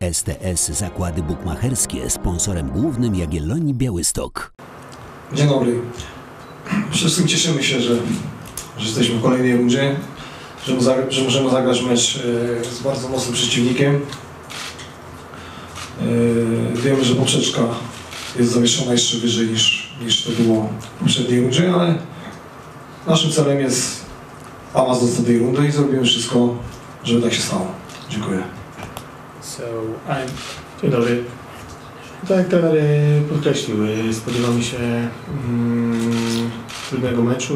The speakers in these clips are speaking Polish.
STS Zakłady Bukmacherskie, sponsorem głównym Jagiellonii Białystok. Dzień dobry. Wszystkim cieszymy się, że jesteśmy w kolejnej rundzie, że możemy zagrać mecz z bardzo mocnym przeciwnikiem. Wiemy, że poprzeczka jest zawieszona jeszcze wyżej niż to było w poprzedniej rundzie, ale naszym celem jest awans do tej rundy i zrobimy wszystko, żeby tak się stało. Dziękuję. Dzień dobry. Tak jak trener podkreślił, spodziewamy się trudnego meczu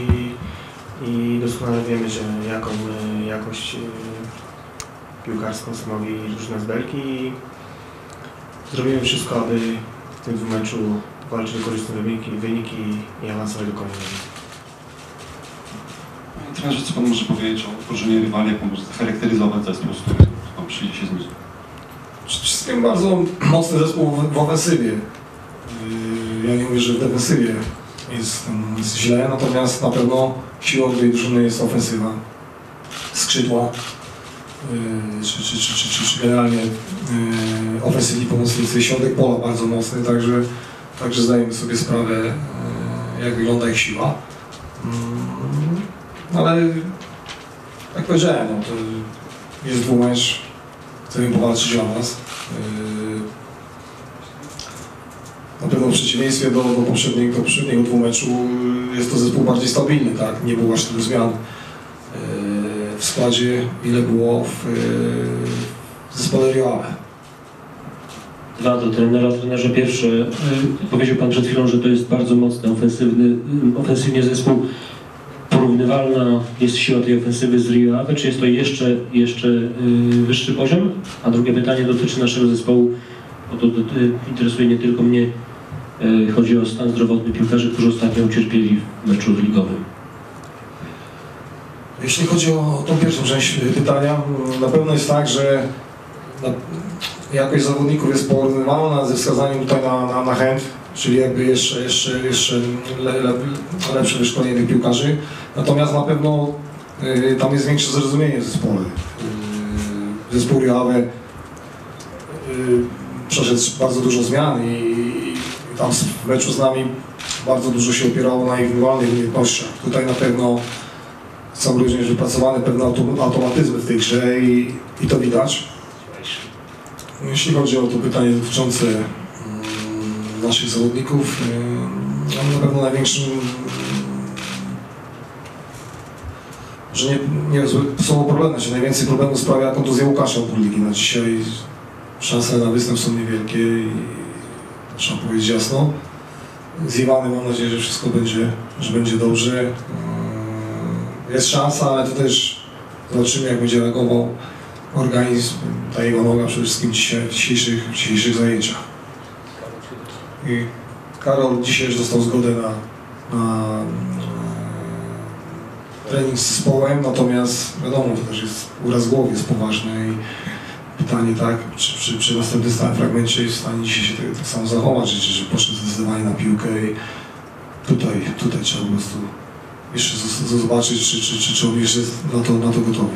i doskonale wiemy, że jaką jakość piłkarską stanowi drużyna z Belgii. Zrobimy wszystko, aby w tym meczu walczyć o korzystne wyniki i awansować do kolejnej. Trenerze, co Pan może powiedzieć o drużynie rywali, jak Pan może charakteryzować zespół, z którym Pan przyjdzie się zmierzyć? Przede wszystkim bardzo mocny zespół w ofensywie. Ja nie mówię, że w defensywie jest źle, natomiast na pewno siłą tej drużyny jest ofensywa, skrzydła, czy generalnie ofensywni pomocnicy, środek pola bardzo mocny, także zdajemy sobie sprawę, jak wygląda ich siła. Ale jak powiedziałem, no, to jest dwumecz, chcemy powalczyć o nas. Na pewno w przeciwieństwie do poprzedniego dwumeczu jest to zespół bardziej stabilny, tak? Nie było aż tylu zmian w składzie, ile było w zespole Reale. Dwa do trenera. Trenerze, pierwsze, powiedział Pan przed chwilą, że to jest bardzo mocny, ofensywnie zespół. Porównywalna jest siła tej ofensywy z Rio Ave, czy jest to jeszcze wyższy poziom? A drugie pytanie dotyczy naszego zespołu, bo to interesuje nie tylko mnie. Chodzi o stan zdrowotny piłkarzy, którzy ostatnio ucierpieli w meczu ligowym. Jeśli chodzi o tą pierwszą część pytania, na pewno jest tak, że jakość zawodników jest porównywalna ze wskazaniem tutaj na chęt, czyli jakby jeszcze lepsze wyszkolenie tych piłkarzy. Natomiast na pewno tam jest większe zrozumienie w zespole. Zespół Rio Ave przeszedł bardzo dużo zmian i tam w meczu z nami bardzo dużo się opierało na indywidualnych umiejętnościach. Tutaj na pewno są również wypracowane pewne automatyzmy w tej grze i to widać. Jeśli chodzi o to pytanie dotyczące naszych zawodników, na pewno największym, że nie są problemy, że najwięcej problemów sprawia kontuzja Łukasza od ligi na dzisiaj. Szanse na występ są niewielkie i trzeba powiedzieć jasno. Z Iwanem mam nadzieję, że wszystko będzie dobrze. Jest szansa, ale to też zobaczymy, jak będzie reagował organizm ta Iwanowa przede wszystkim w dzisiejszych zajęciach. I Karol dzisiaj już dostał zgodę na trening z zespołem, natomiast wiadomo, to też jest uraz głowy, jest poważny i pytanie, tak, czy przy następnym stałym fragmencie jest w stanie dzisiaj się tak samo zachować, czy poszedł zdecydowanie na piłkę i tutaj trzeba po prostu jeszcze zobaczyć, czy on jeszcze jest na to gotowy.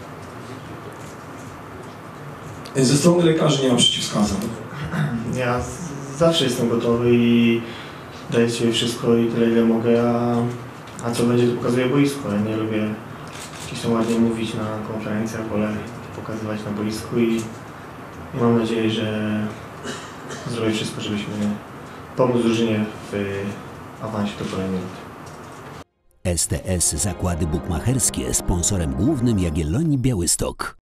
Ze strony lekarzy nie ma przeciwwskazań. Ja zawsze jestem gotowy i daję sobie wszystko i tyle, ile mogę, a co będzie, to pokazuję boisko. Ja nie lubię gdzieś tam ładnie mówić na konferencjach, wolę pokazywać na boisku i mam nadzieję, że zrobię wszystko, żebyśmy pomóc drużynie w awansie do kolejnej rundy. STS Zakłady Bukmacherskie, sponsorem głównym Jagiellonii Białystok.